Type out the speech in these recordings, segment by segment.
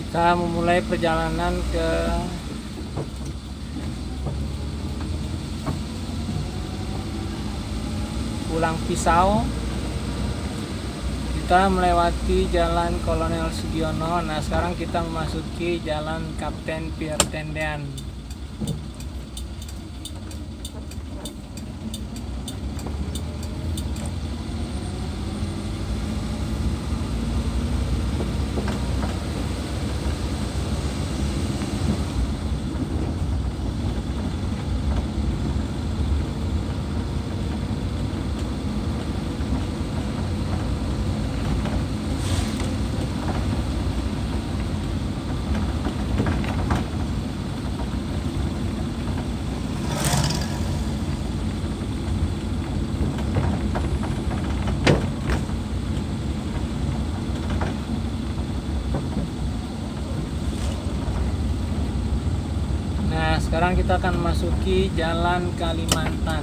Kita memulai perjalanan ke Pulang Pisau. Kita melewati Jalan Kolonel Sugiono. Nah, sekarang kita memasuki Jalan Kapten Pierre Tendean. Sekarang kita akan memasuki Jalan Kalimantan.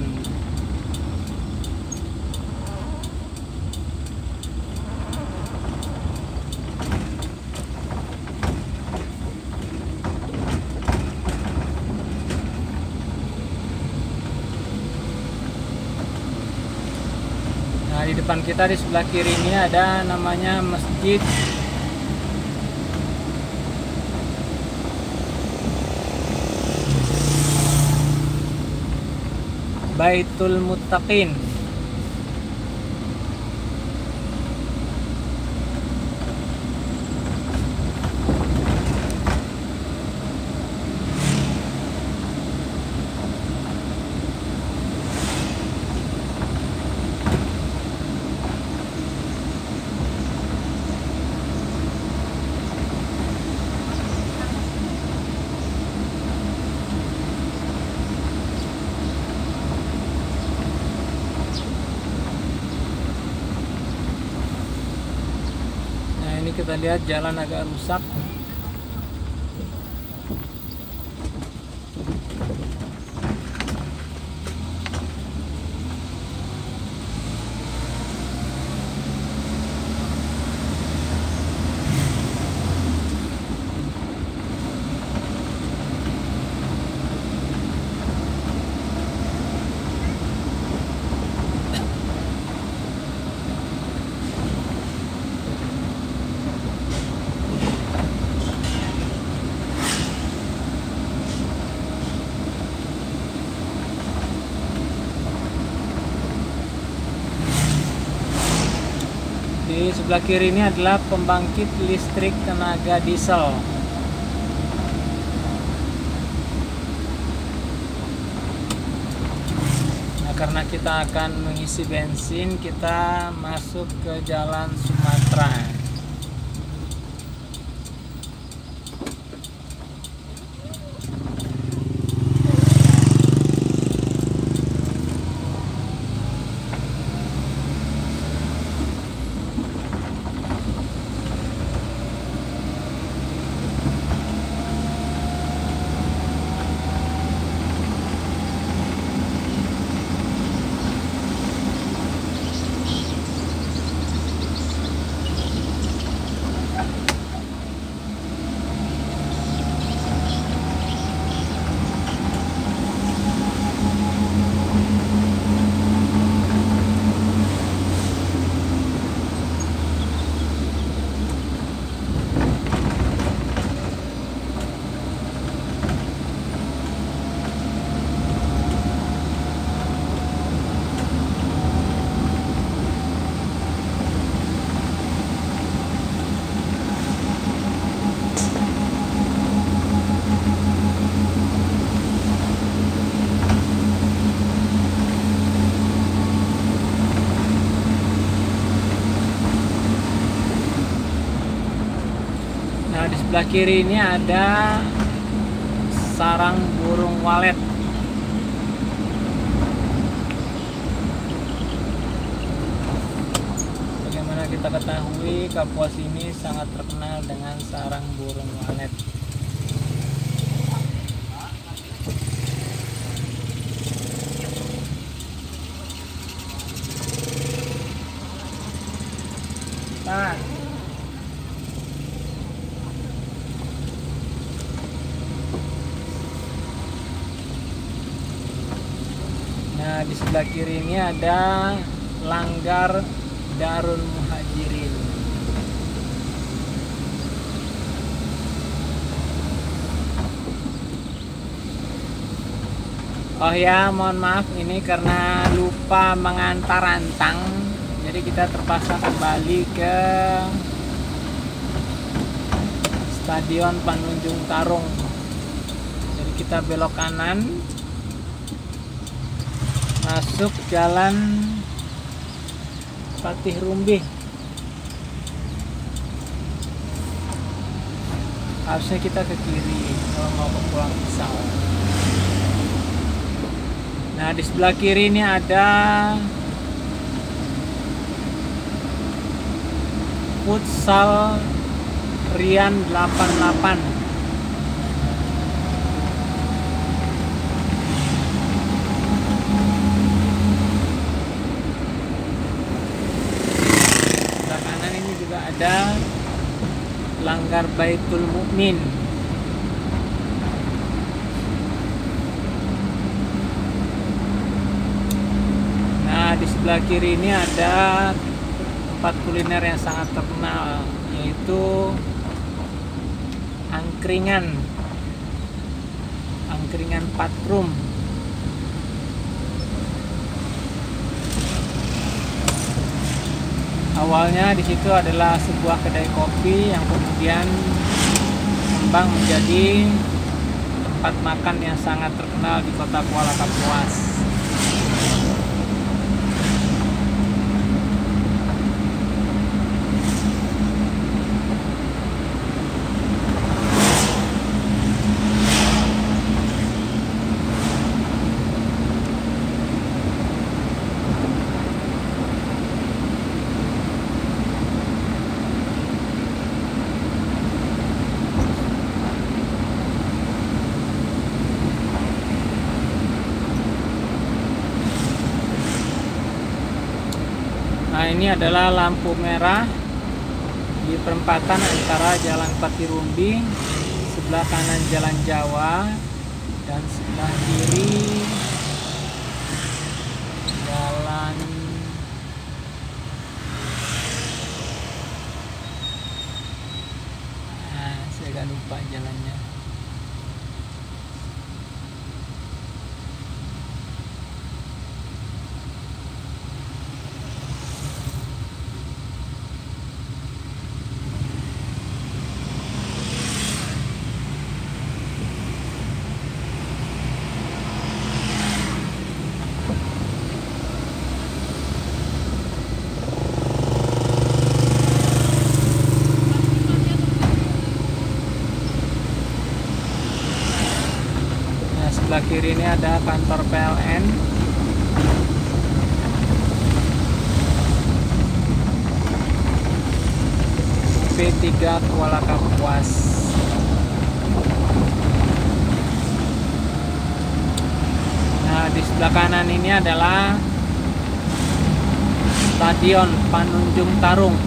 Nah, di depan kita di sebelah kiri ini ada namanya Masjid Baitul Muttaqin. Ini kita lihat jalan agak rusak. Di sebelah kiri ini adalah pembangkit listrik tenaga diesel. Nah, karena kita akan mengisi bensin, kita masuk ke Jalan Sumatera. Nah, di sebelah kiri ini ada sarang burung walet. Bagaimana kita ketahui, Kapuas ini sangat terkenal dengan sarang burung walet. Nah, di sebelah kiri ini ada Langgar Darul Muhajirin. Oh ya, mohon maaf ini karena lupa mengantar rantang, jadi kita terpaksa kembali ke Stadion Panunjung Tarung. Jadi kita belok kanan, masuk jalan Patih Rumbih. Harusnya kita ke kiri kalau mau ke Pulang Pisau. Nah, di sebelah kiri ini ada Futsal Rian 88. Sebelah kanan ini juga ada Langgar Baitul Mukmin. Di sebelah kiri ini ada tempat kuliner yang sangat terkenal, yaitu angkringan Patrum. Awalnya di situ adalah sebuah kedai kopi yang kemudian berkembang menjadi tempat makan yang sangat terkenal di kota Kuala Kapuas. Nah, ini adalah lampu merah di perempatan antara Jalan Patih Rumbih, sebelah kanan Jalan Jawa, dan sebelah kiri Jalan saya agak lupa jalannya. Sebelah kiri ini ada kantor PLN. P3 Kuala Kapuas. Nah, di sebelah kanan ini adalah Stadion Panunjung Tarung.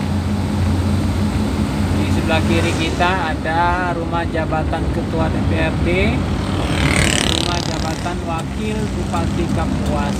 Di sebelah kiri kita ada rumah jabatan Ketua DPRD, jabatan Wakil Bupati Kapuas.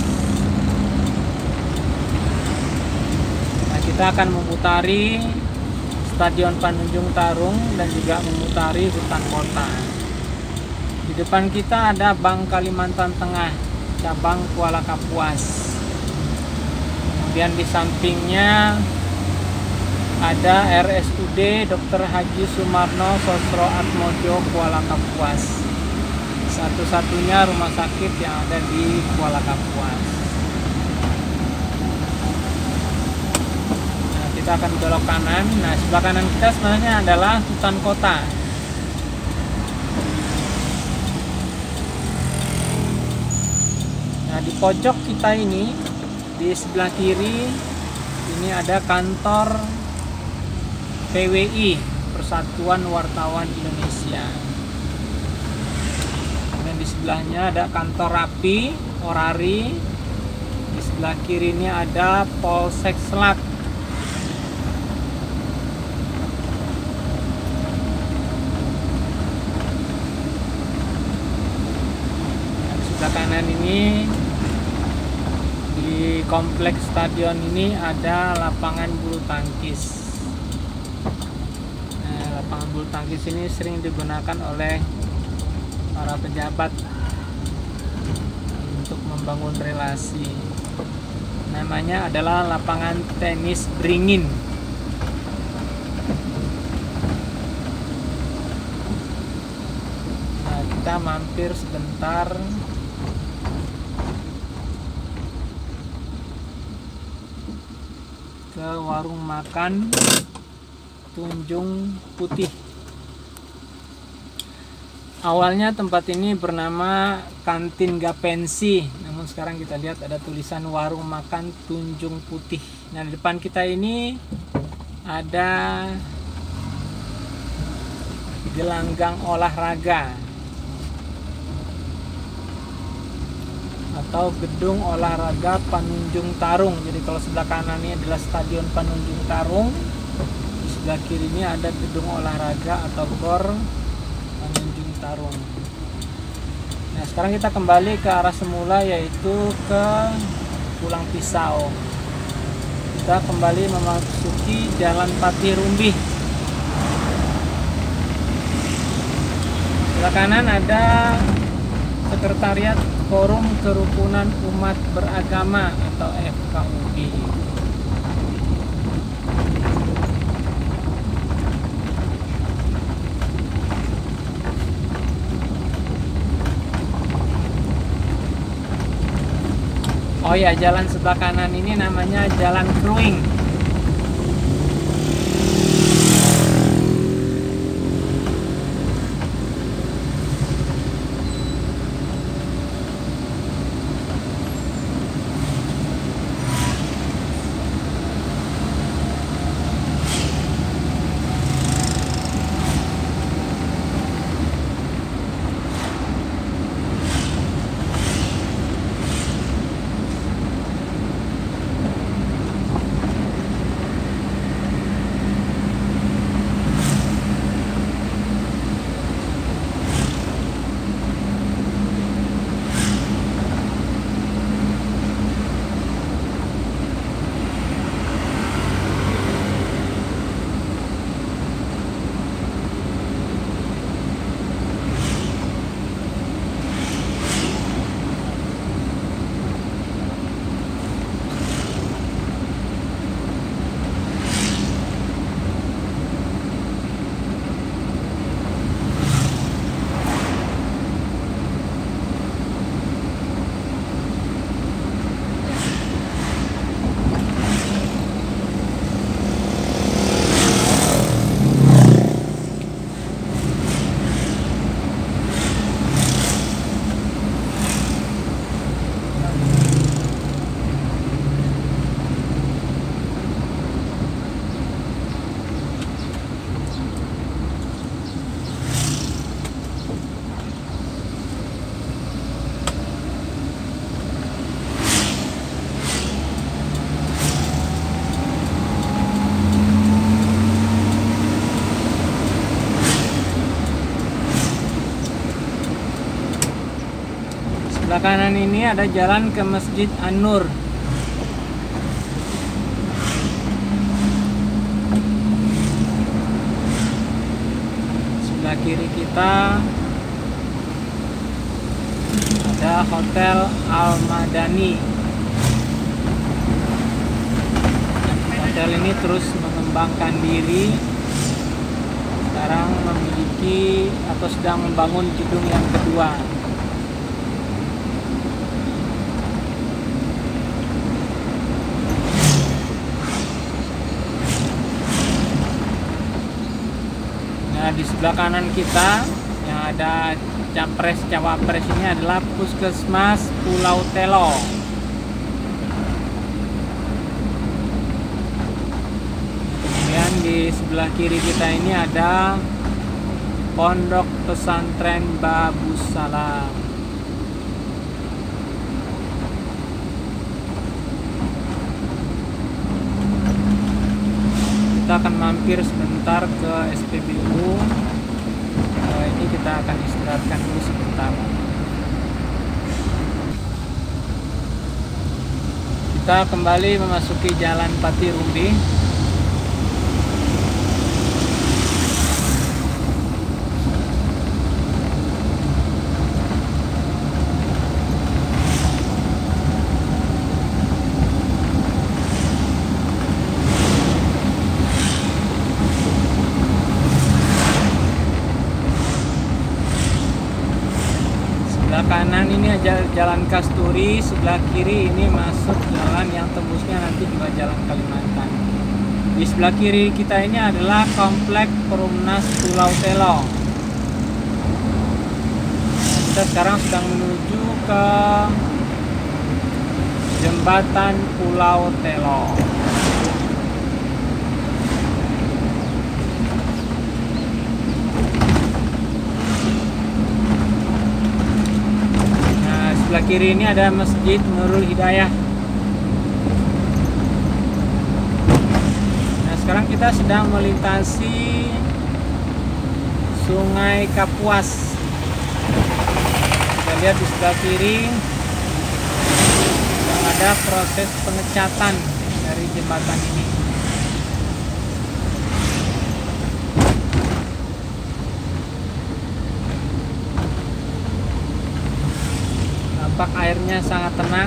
Nah, kita akan memutari Stadion Panunjung Tarung dan juga memutari hutan kota. Di depan kita ada Bank Kalimantan Tengah cabang Kuala Kapuas. Kemudian di sampingnya ada RSUD Dr. Haji Sumarno Sosro Atmojo Kuala Kapuas. Satu-satunya rumah sakit yang ada di Kuala Kapuas. Nah, kita akan belok kanan. Nah, sebelah kanan kita sebenarnya adalah hutan kota. Nah, di pojok kita ini, di sebelah kiri ini ada kantor PWI, Persatuan Wartawan Indonesia. Di sebelahnya ada kantor Rapi, Orari. Di sebelah kiri ini ada Polsek Selat. Di sebelah kanan ini Di kompleks stadion ini ada lapangan bulu tangkis. Nah, lapangan bulu tangkis ini sering digunakan oleh para pejabat untuk membangun relasi. Namanya adalah lapangan tenis beringin. Nah, kita mampir sebentar ke warung makan Tunjung Putih. Awalnya tempat ini bernama Kantin Gapensi, namun sekarang kita lihat ada tulisan warung makan Tunjung Putih. Nah, di depan kita ini ada gelanggang olahraga atau gedung olahraga Panunjung Tarung. Jadi kalau sebelah kanan ini adalah Stadion Panunjung Tarung, di sebelah kiri ini ada gedung olahraga atau GOR Panunjung Tarung. Nah, sekarang kita kembali ke arah semula, yaitu ke Pulang Pisau. Kita kembali memasuki Jalan Patih Rumbih. Sebelah kanan ada Sekretariat Forum Kerukunan Umat Beragama atau FKUI. Oh ya, jalan sebelah kanan ini namanya Jalan Kruing. Sebelah kanan ini ada jalan ke Masjid An-Nur. Sebelah kiri kita ada Hotel Al-Madani. Hotel ini terus mengembangkan diri. Sekarang memiliki atau sedang membangun gedung yang kedua. Nah, di sebelah kanan kita yang ada capres cawapres ini adalah Puskesmas Pulau Telo. Kemudian di sebelah kiri kita ini ada Pondok Pesantren Babus Salam. Kita akan mampir sebentar ke SPBU. Ini kita akan istirahatkan dulu sebentar. Kita kembali memasuki Jalan Pati Rumbi. Sebelah kanan ini Jalan Kasturi, sebelah kiri ini masuk jalan yang tembusnya nanti juga Jalan Kalimantan. Di sebelah kiri kita ini adalah Komplek Perumnas Pulau Telo. Kita sekarang sedang menuju ke Jembatan Pulau Telo. Sebelah kiri ini ada Masjid Nurul Hidayah. Nah, sekarang kita sedang melintasi Sungai Kapuas. Kita lihat di sebelah kiri yang ada proses pengecatan dari jembatan ini. Tampak airnya sangat tenang.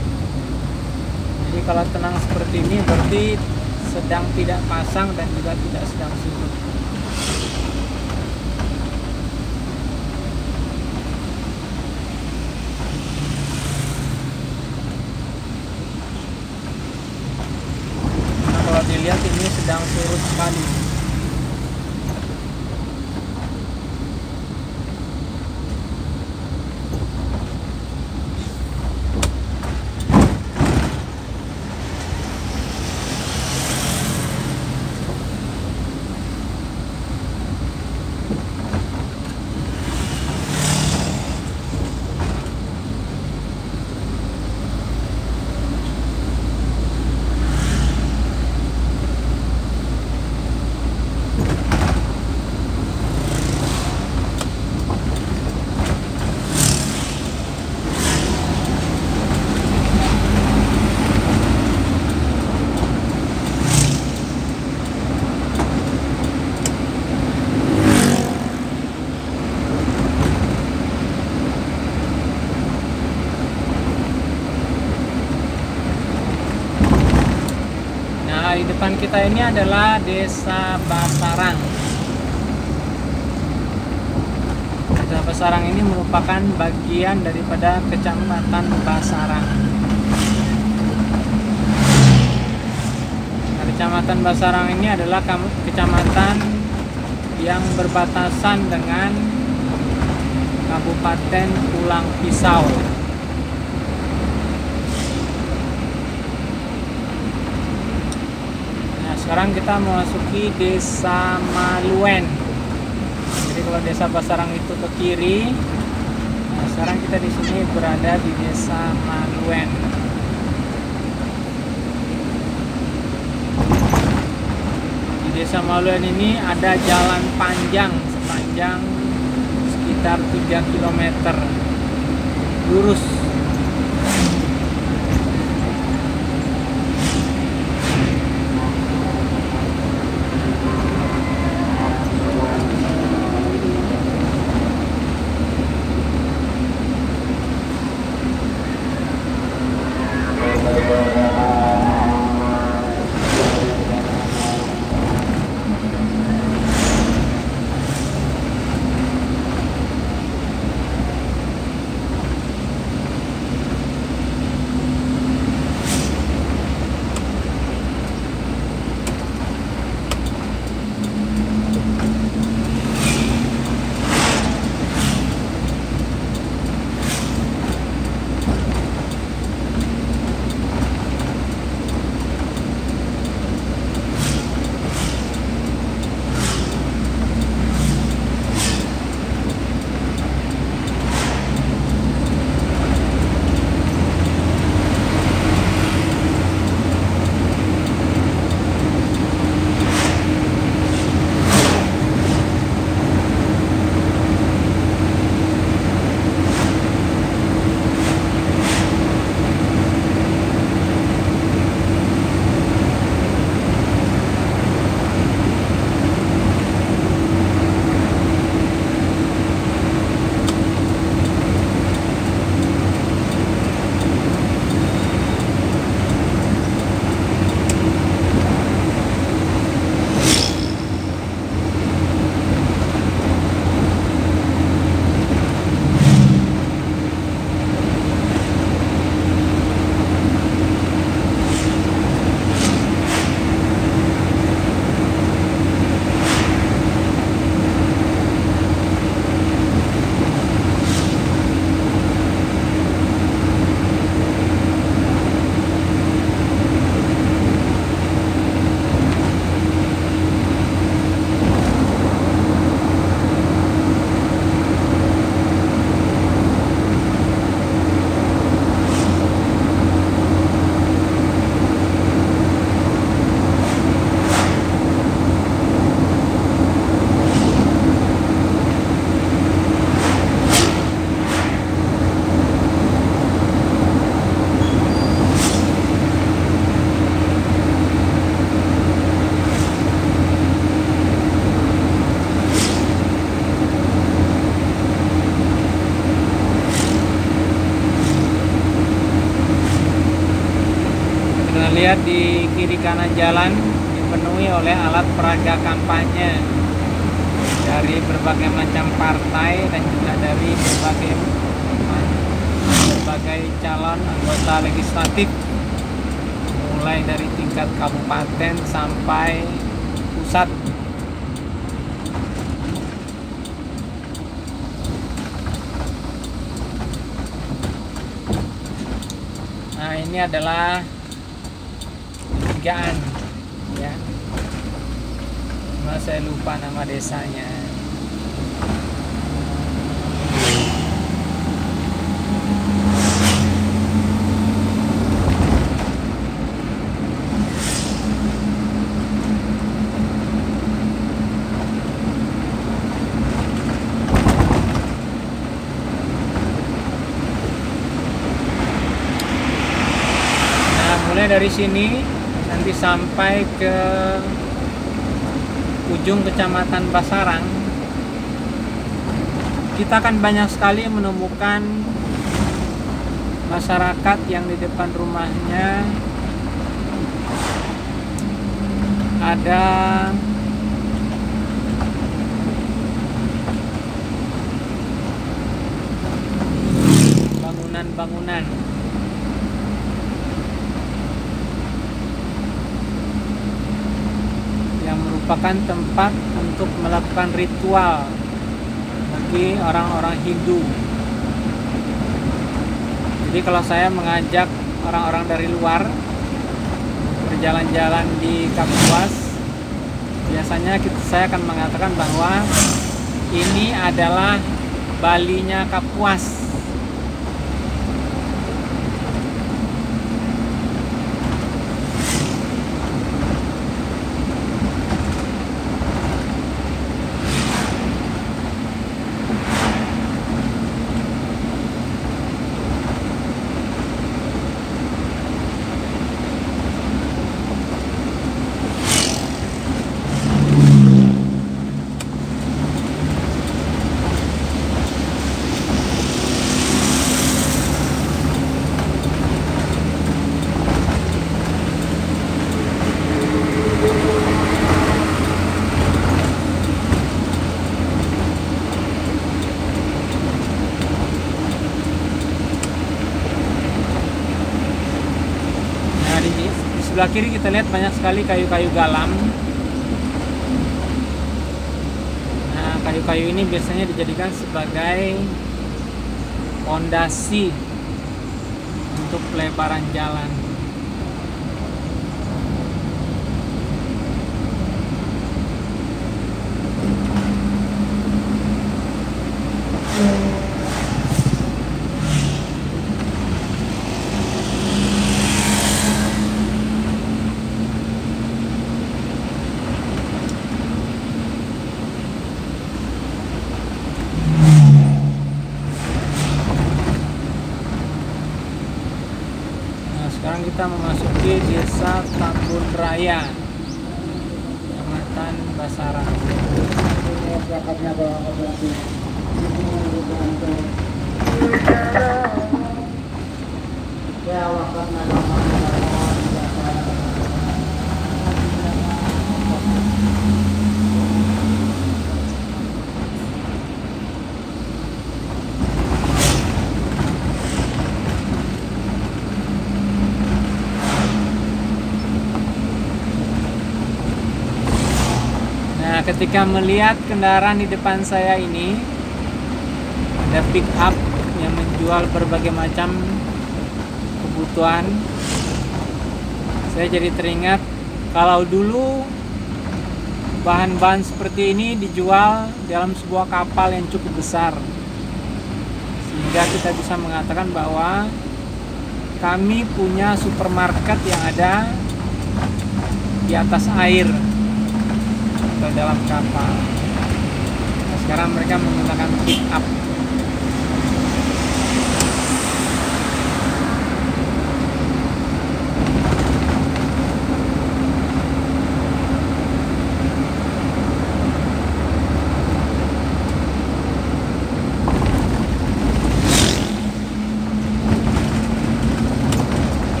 Jadi kalau tenang seperti ini berarti sedang tidak pasang dan juga tidak sedang surut. Nah, kalau dilihat ini sedang surut sekali. Di depan kita ini adalah Desa Basarang. Desa Basarang ini merupakan bagian daripada Kecamatan Basarang. Nah, Kecamatan Basarang ini adalah kecamatan yang berbatasan dengan Kabupaten Pulang Pisau. Sekarang kita memasuki Desa Maluen. Jadi kalau Desa Basarang itu ke kiri, nah sekarang kita di sini berada di Desa Maluen. Di Desa Maluen ini ada jalan panjang sepanjang sekitar 3 km lurus. lihat di kiri kanan jalan dipenuhi oleh alat peraga kampanye dari berbagai macam partai dan juga dari berbagai calon anggota legislatif, mulai dari tingkat kabupaten sampai pusat. Nah, ini adalah Tigaan ya. Cuma saya lupa nama desanya. Mulai dari sini nanti sampai ke ujung kecamatan Basarang, kita akan banyak sekali menemukan masyarakat yang di depan rumahnya ada bangunan-bangunan yang merupakan tempat untuk melakukan ritual bagi orang-orang Hindu. Jadi kalau saya mengajak orang-orang dari luar berjalan-jalan di Kapuas, biasanya saya akan mengatakan bahwa ini adalah Balinya Kapuas. Di sebelah kiri kita lihat banyak sekali kayu-kayu galam. Nah, kayu-kayu ini biasanya dijadikan sebagai fondasi untuk pelebaran jalan. Sekarang kita memasuki Desa Tambun Raya, Kecamatan Basarang. Nah, ketika melihat kendaraan di depan saya ini, ada pick up yang menjual berbagai macam kebutuhan, saya jadi teringat kalau dulu bahan-bahan seperti ini dijual dalam sebuah kapal yang cukup besar, sehingga kita bisa mengatakan bahwa kami punya supermarket yang ada di atas air atau dalam kapal. Nah, sekarang mereka menggunakan pick up.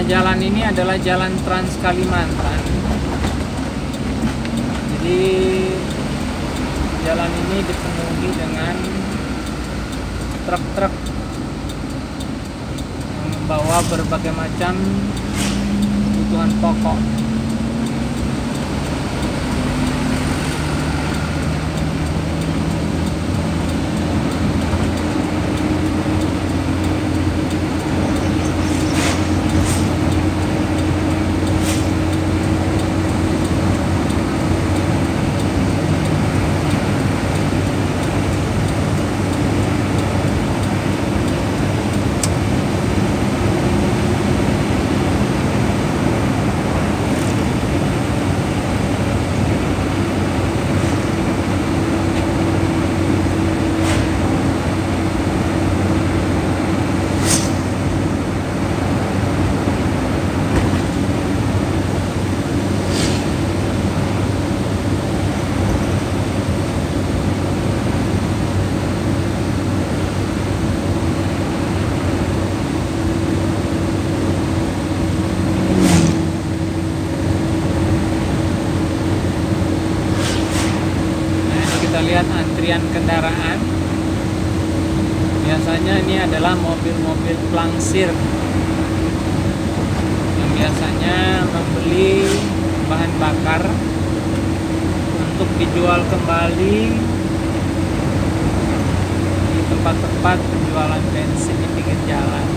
jalan ini adalah jalan Trans Kalimantan. Jadi jalan ini dipenuhi dengan truk-truk yang membawa berbagai macam kebutuhan pokok. Lihat antrian kendaraan. Biasanya ini adalah mobil-mobil pelangsir yang biasanya membeli bahan bakar untuk dijual kembali di tempat-tempat penjualan bensin di pinggir jalan.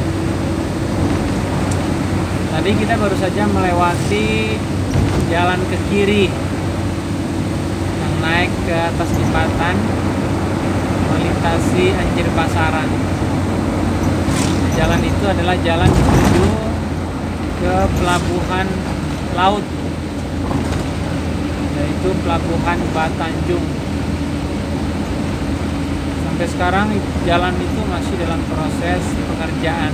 Tadi kita baru saja melewati jalan ke kiri naik ke atas jembatan melintasi Anjir Pasaran. Jalan itu adalah jalan menuju ke pelabuhan laut, yaitu pelabuhan Batanjung. Sampai sekarang jalan itu masih dalam proses pengerjaan.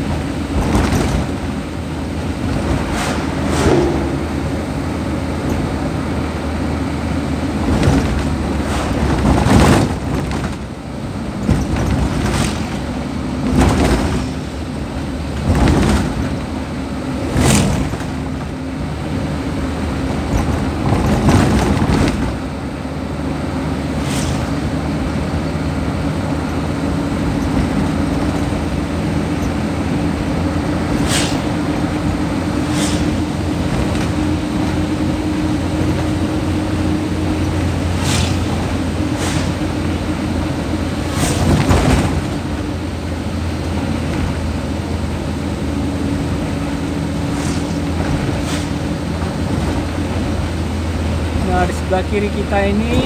Nah, di sebelah kiri kita ini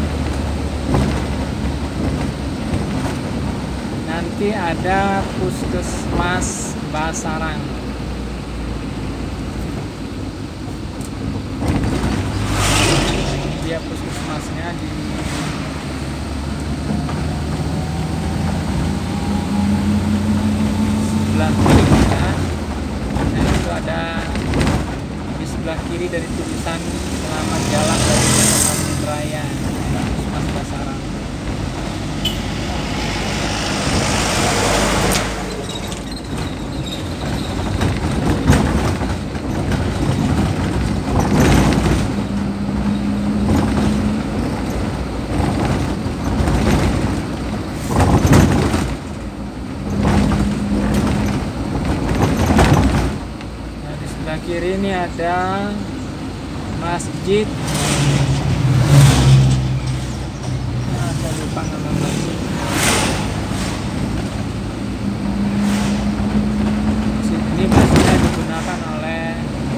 nanti ada Puskesmas Basarang. Ini dia puskesmasnya di sebelah kiri kita. Nah, itu ada di sebelah kiri dari tulisan selamat jalan dari Jalan Raya Puskesmas Basarang. Kiri ini ada masjid. Nah, saya lupa nama masjid. Masjid ini biasanya digunakan oleh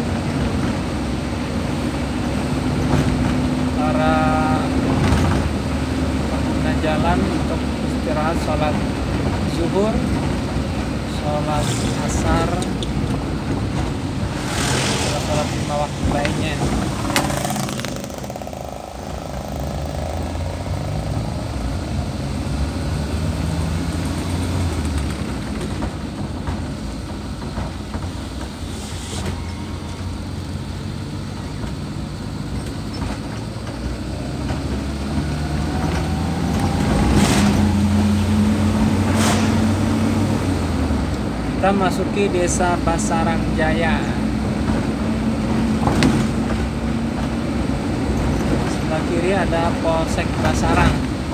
para pengguna jalan untuk istirahat, sholat zuhur, sholat asar, sholat 5 waktu lainnya. Kita masuki desa Basarang Jaya. Sebelah kiri ada Polsek Basarang.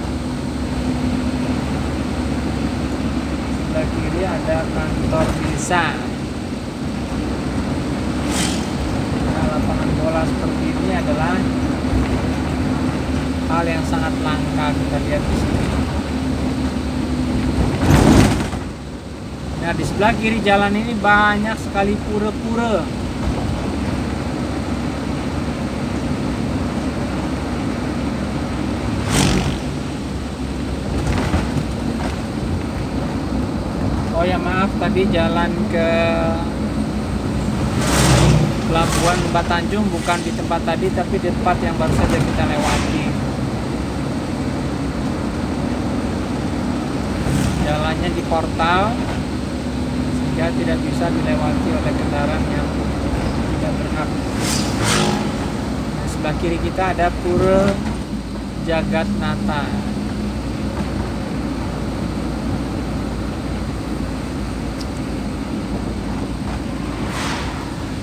Sebelah kiri ada kantor desa. Nah, lapangan bola seperti ini adalah hal yang sangat langka, kita lihat di sini. Nah, di sebelah kiri jalan ini banyak sekali pura-pura. Oh ya, maaf, tadi jalan ke Pelabuhan Batanjung bukan di tempat tadi, tapi di tempat yang baru saja kita lewati. Jalannya di portal sehingga tidak bisa dilewati oleh kendaraan yang tidak berhak. Nah, sebelah kiri kita ada Pura Jagatnata.